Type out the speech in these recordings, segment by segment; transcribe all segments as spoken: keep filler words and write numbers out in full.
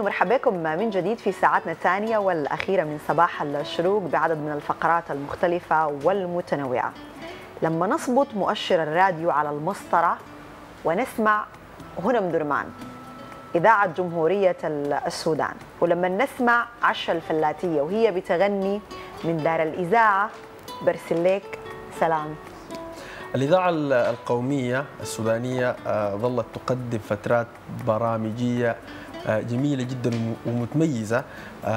ومرحبا بكم من جديد في ساعتنا الثانية والأخيرة من صباح الشروق بعدد من الفقرات المختلفة والمتنوعة. لما نصبط مؤشر الراديو على المسطرة ونسمع هنا أم درمان إذاعة جمهورية السودان، ولما نسمع عشا الفلاتية وهي بتغني من دار الإذاعة برسل لك سلام. الإذاعة القومية السودانية ظلت تقدم فترات برامجية جميلة جدا ومتميزة.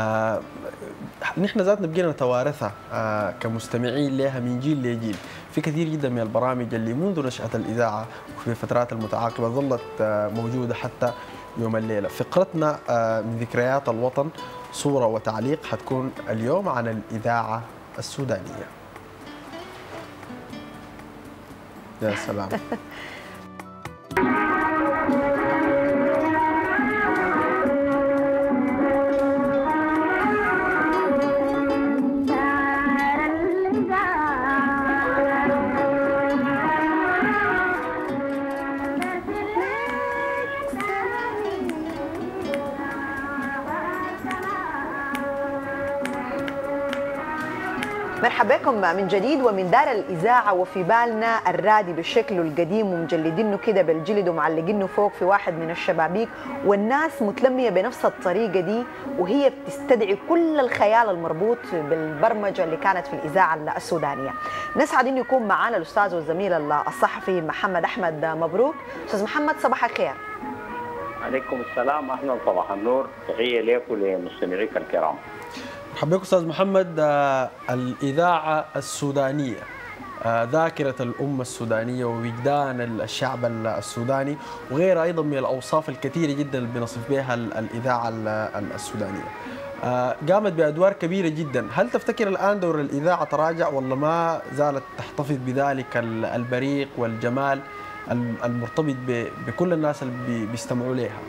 نحن ذاتنا بقينا نتوارثها كمستمعين لها من جيل لجيل. في كثير جدا من البرامج اللي منذ نشأة الإذاعة وفي الفترات المتعاقبة ظلت موجودة حتى يوم الليلة. فقرتنا من ذكريات الوطن صورة وتعليق حتكون اليوم عن الإذاعة السودانية. يا سلام. مرحبا بكم من جديد ومن دار الإذاعة، وفي بالنا الرادي بشكله القديم ومجلدينه كده بالجلد ومعلقينه فوق في واحد من الشبابيك، والناس متلمية بنفس الطريقة دي وهي بتستدعي كل الخيال المربوط بالبرمجة اللي كانت في الإذاعة السودانية. نسعد إنه يكون معنا الأستاذ والزميل الصحفي محمد أحمد مبروك. أستاذ محمد صباح الخير. عليكم السلام، أهلا صباح النور، تحية لكم ولمستمعيك الكرام. مرحبا بكم استاذ محمد. الاذاعه السودانيه ذاكره الامه السودانيه ووجدان الشعب السوداني وغيرها ايضا من الاوصاف الكثيره جدا اللي بنصف بها الاذاعه السودانيه. قامت بادوار كبيره جدا. هل تفتكر الان دور الاذاعه تراجع ولا ما زالت تحتفظ بذلك البريق والجمال المرتبط بكل الناس اللي بيستمعوا لها؟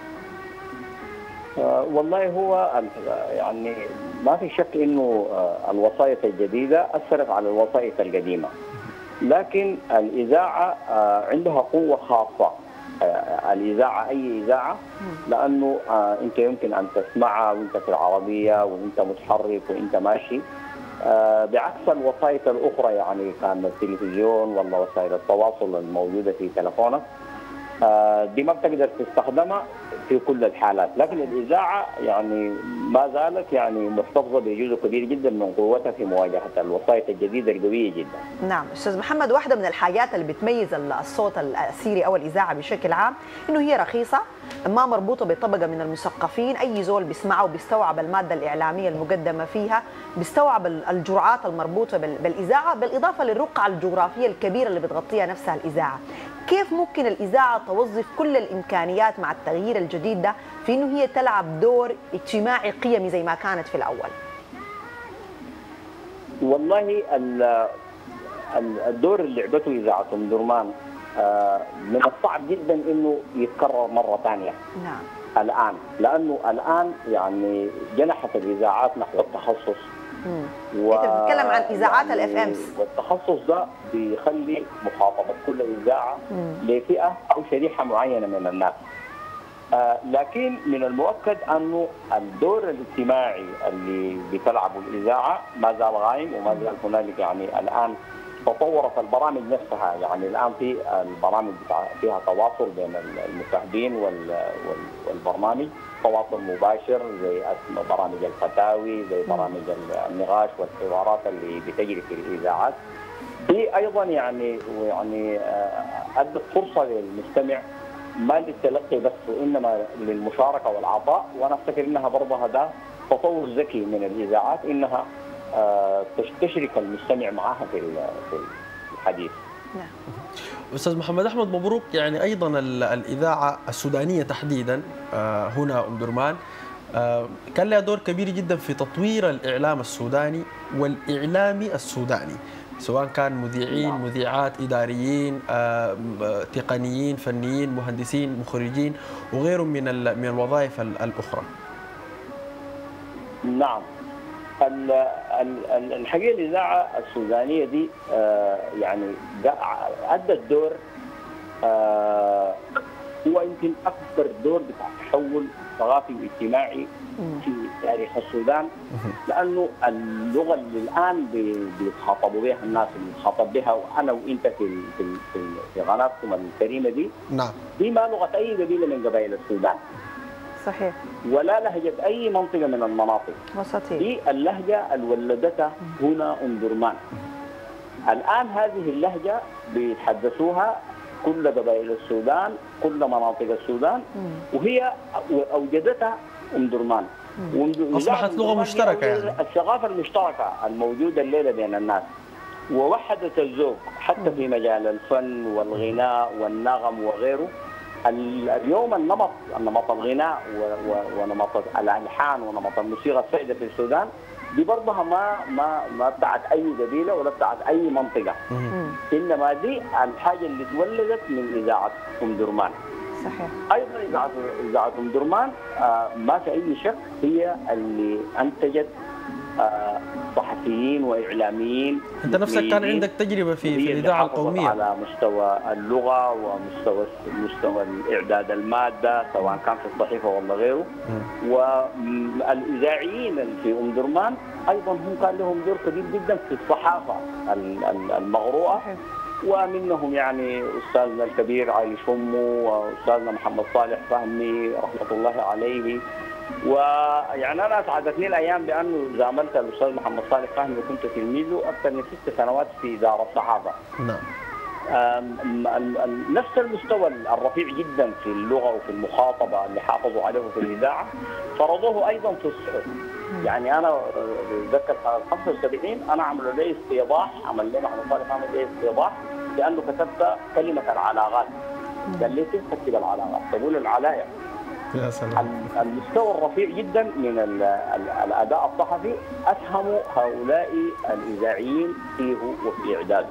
والله هو يعني ما في شك انه الوسائط الجديده اثرت على الوسائط القديمه، لكن الاذاعه عندها قوه خاصه. الاذاعه اي اذاعه لانه انت يمكن ان تسمعها وانت في العربيه وانت متحرك وانت ماشي، بعكس الوسائط الاخرى يعني كان التلفزيون ولا وسائل التواصل الموجوده في تلفونك دي ما بتقدر تستخدمها في كل الحالات، لكن الإذاعة يعني ما زالت يعني محتفظة بجزء كبير جدا من قوتها في مواجهة الوسائط الجديدة القوية جدا. نعم أستاذ محمد، واحدة من الحاجات اللي بتميز الصوت السيري أو الإذاعة بشكل عام إنه هي رخيصة، ما مربوطة بطبقة من المثقفين، أي زول بيسمعه وبيستوعب المادة الإعلامية المقدمة فيها، بيستوعب الجرعات المربوطة بالإذاعة، بالإضافة للرقعة الجغرافية الكبيرة اللي بتغطيها نفسها الإذاعة. كيف ممكن الإذاعة توظف كل الإمكانيات مع التغيير الجديد ده في إنه هي تلعب دور اجتماعي قيمي زي ما كانت في الأول؟ والله الدور اللي لعبته إذاعة أم درمان من الصعب جدا إنه يتكرر مرة ثانية. نعم. الآن لأنه الآن يعني جنحت الإذاعات نحو التخصص. و... انت بتتكلم عن اذاعات يعني الاف امز، والتخصص ده بيخلي مخاطبه كل اذاعه لفئه او شريحه معينه من الناس. آه لكن من المؤكد انه الدور الاجتماعي اللي بتلعبه الاذاعه ما زال غايم وما زال هنالك يعني الان تطورت البرامج نفسها، يعني الان في البرامج فيها تواصل بين المشاهدين والبرنامج، تواصل مباشر زي برامج الفتاوي، زي برامج النقاش والحوارات اللي بتجري في الاذاعات. دي ايضا يعني ويعني ادت فرصه للمستمع ما للتلقي بس وانما للمشاركه والعطاء، وانا افتكر انها برضه هذا تطور ذكي من الاذاعات انها تشرك المستمع معها في الحديث. نعم. أستاذ محمد أحمد مبروك، يعني أيضا الإذاعة السودانية تحديدا هنا أم درمان كان لها دور كبير جدا في تطوير الإعلام السوداني والإعلامي السوداني، سواء كان مذيعين، مذيعات، إداريين، تقنيين، فنيين، مهندسين، مخرجين وغيرهم من من الوظائف الأخرى. نعم. الحقيقه الاذاعه السودانيه دي يعني ادت دور هو يمكن اكبر دور بتاع تحول ثقافي واجتماعي في تاريخ السودان، لانه اللغه اللي الان بي- بيتخاطبوا بها الناس اللي بيتخاطب بها وانا وانت في في في, في قناتكم الكريمه دي، نعم. دي ما لغه اي قبيله من قبائل السودان صحيح. ولا لهجه اي منطقه من المناطق. وسطي. دي اللهجه اللي ولدتها هنا ام درمان. الان هذه اللهجه بيتحدثوها كل قبائل السودان، كل مناطق السودان، وهي اوجدتها ام درمان. وإذاعة أصبحت أم لغة درمان هي مشتركة يعني. الثقافه المشتركه الموجوده الليله بين الناس، ووحدت الذوق حتى في مجال الفن والغناء والنغم وغيره. ال- اليوم النمط نمط الغناء و- و- ونمط الالحان ونمط الموسيقى السائده في السودان دي برضها ما ما ما بتاعت اي قبيله ولا بتاعت اي منطقه، انما دي الحاجه اللي تولدت من اذاعه ام درمان. صحيح. ايضا اذاعه اذاعه ام درمان آه ما في اي شك هي اللي انتجت آه صحفيين واعلاميين. انت نفسك كان متميزين. عندك تجربه في هي في اللي الاذاعه حافظت القوميه على مستوى اللغه ومستوى مستوى الاعداد الماده سواء كان في الصحيفه ولا غيره. والاذاعيين اللي في ام درمان ايضا هم كان لهم دور كبير جدا في الصحافه ال- ال- المقروءه. صحيح. ومنهم يعني استاذنا الكبير علي شمو واستاذنا محمد صالح فهمي رحمه الله عليه. ويعني انا اسعدتني الايام بانه زاملت الاستاذ محمد صالح فهمي وكنت تلميذه اكثر من ست سنوات في دار الصحافه. نعم. آم، ال- ال- نفس المستوى الرفيع جدا في اللغه وفي المخاطبه اللي حافظوا عليه في الاذاعه فرضوه ايضا في الصحف. يعني انا اتذكر سنه خمسة وسبعين انا عملوا لي استيضاح، عمل لي محمد صالح عمل لي استيضاح لانه كتبت كلمه العلاقات. قال لي كيف تكتب العلاقات؟ تقول العلايا. يا سلام. المستوى الرفيع جدا من ال- ال- الاداء الصحفي اسهموا هؤلاء الاذاعيين فيه وفي اعداده.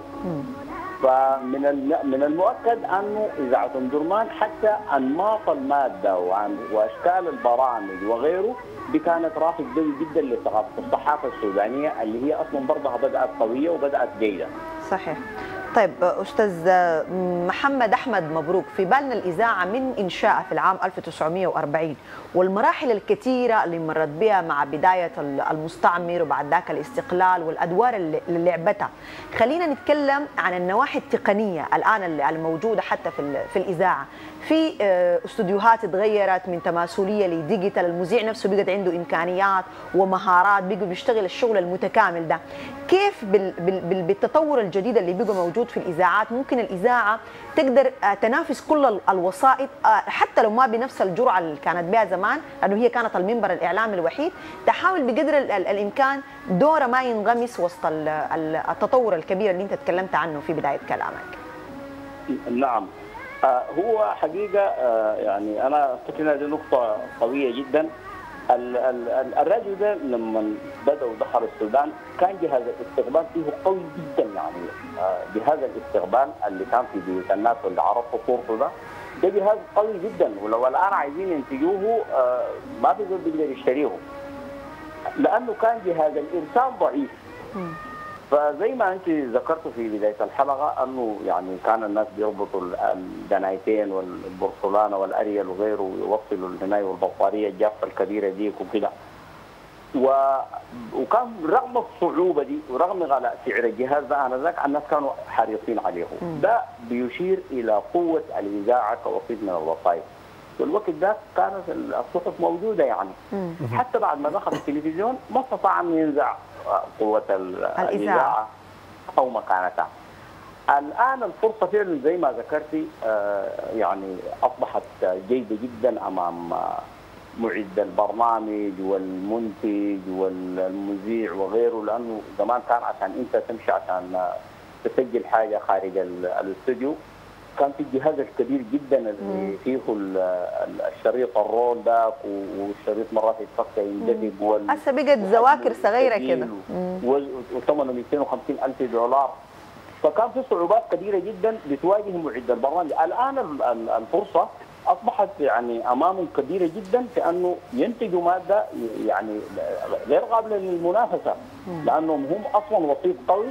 فمن الم- من المؤكد انه اذاعه ام درمان حتى انماط الماده وعن- واشكال البرامج وغيره دي كانت رافد قوي جدا لثقافه الصحافه السودانيه اللي هي اصلا برضها بدات قويه وبدات جيده. صحيح. طيب استاذ محمد احمد مبروك، في بالنا الاذاعه من انشائها في العام ألف وتسعمئة وأربعين والمراحل الكثيره اللي مرت بها مع بدايه المستعمر وبعد ذاك الاستقلال والادوار اللي اللي لعبتها. خلينا نتكلم عن النواحي التقنيه الان الموجوده حتى في في الاذاعه. في استوديوهات اتغيرت من تماثليه لديجيتال، المذيع نفسه بقت عنده امكانيات ومهارات، بقى بيشتغل الشغل المتكامل ده. كيف بال بال بالتطور الجديد اللي بقى موجود في الاذاعات ممكن الاذاعه تقدر تنافس كل الوسائط حتى لو ما بنفس الجرعه اللي كانت بها زمان، لانه هي كانت المنبر الاعلامي الوحيد، تحاول بقدر الامكان دوره ما ينغمس وسط التطور الكبير اللي انت تكلمت عنه في بدايه كلامك. نعم. هو حقيقه يعني انا افتكر ان هذه نقطه قويه جدا. الراديو ده لما بدأوا دخلوا السودان كان جهاز الاستقبال فيه قوي جدا، يعني جهاز الاستقبال اللي كان في بيوت الناس واللي عرفوا صورته ده ده جهاز قوي جدا، ولو الان عايزين ينتجوه ما في زول بيقدر يشتريه لانه كان جهاز الارسال ضعيف. فزي ما انت ذكرتوا في بدايه الحلقه انه يعني كان الناس بيربطوا الدنايتين والبرسلانه والاريل وغيره ويوصلوا الهنايه والبطاريه الجافه الكبيره ديك وكده. و... وكان رغم الصعوبه دي ورغم غلاء سعر الجهاز ده انذاك الناس كانوا حريصين عليه. ده بيشير الى قوه الاذاعه كوسيط من الوسائط. والوقت ده كانت الصحف موجوده يعني. حتى بعد ما دخل التلفزيون ما استطاع ان ينزع قوة الإذاعة أو مكانتها. الآن الفرصة فعلا زي ما ذكرتي يعني أصبحت جيدة جدا أمام معد البرنامج والمنتج والمذيع وغيره، لأنه زمان كان عشان أنت تمشي عشان تسجل حاجة خارج الاستوديو كان في الجهاز الكبير جدا اللي فيه الشريط الرول ده والشريط مرات يتفك يندمج وال هسه بقت زواكر صغيره كده وثمنه مئتين وخمسين ألف دولار. فكان في صعوبات كبيره جدا بتواجه معد البرنامج. الان الفرصه اصبحت يعني امامهم كبيره جدا في انه ينتجوا ماده يعني غير قابله للمنافسه، لانهم هم اصلا وسيط قوي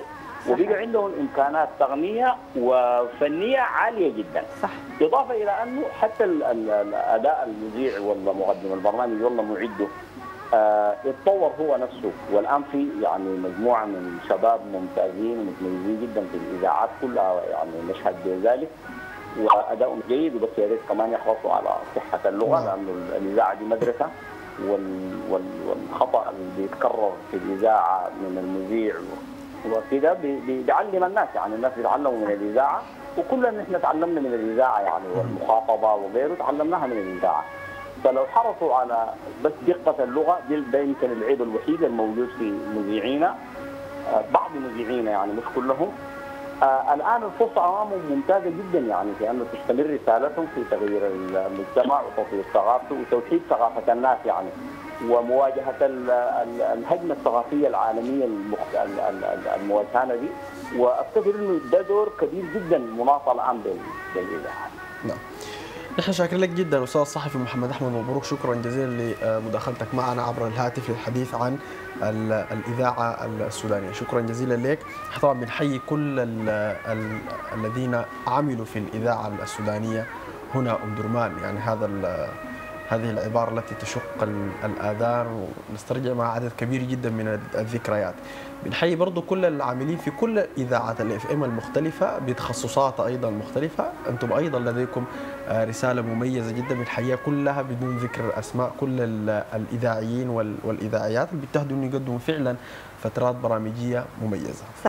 وبقى عندهم امكانات تقنيه وفنيه عاليه جدا. صح. اضافه الى انه حتى ال ال الاداء المذيع ولا مقدم البرنامج ولا معده آه اتطور هو نفسه، والان في يعني مجموعه من شباب ممتازين ومتميزين جدا في الاذاعات كلها، يعني نشهد بذلك، وادائهم جيد. وبس يا ريت كمان يحرصوا على صحه اللغه، لانه الاذاعه دي مدرسه، والخطا اللي بيتكرر في الاذاعه من المذيع وكده بيعلم الناس، يعني الناس بيتعلموا من الاذاعه، وكلنا نحن تعلمنا من الاذاعه يعني، والمخاطبه وغيره تعلمناها من الاذاعه. فلو حرصوا على بس دقه اللغه دي، ده يمكن العيب الوحيد الموجود في مذيعينا، بعض مذيعينا يعني مش كلهم. آه الان الفرصه امامهم ممتازه جدا، يعني في انه تستمر رسالتهم في تغيير المجتمع وتطوير ثقافته وتوحيد ثقافه الناس يعني، ومواجهه الهجمه الثقافيه العالميه المواجهه دي. وافتكر انه ده دور كبير جدا مناص الان بالاذاعه. نعم. نحن شاكرين لك جدا استاذ الصحفي محمد احمد مبروك، شكرا جزيلا لمداخلتك معنا عبر الهاتف للحديث عن الاذاعه السودانيه، شكرا جزيلا لك. طبعا بنحيي كل ال ال الذين عملوا في الاذاعه السودانيه هنا ام درمان، يعني هذا هذه العباره التي تشق الاذان ونسترجع مع عدد كبير جدا من الذكريات. بنحيي برضو كل العاملين في كل اذاعات الاف ام المختلفه بتخصصات ايضا مختلفه، انتم ايضا لديكم رساله مميزه جدا بنحييها كلها بدون ذكر اسماء كل الاذاعيين والاذاعيات اللي بيجتهدوا انه يقدموا فعلا فترات برامجيه مميزه.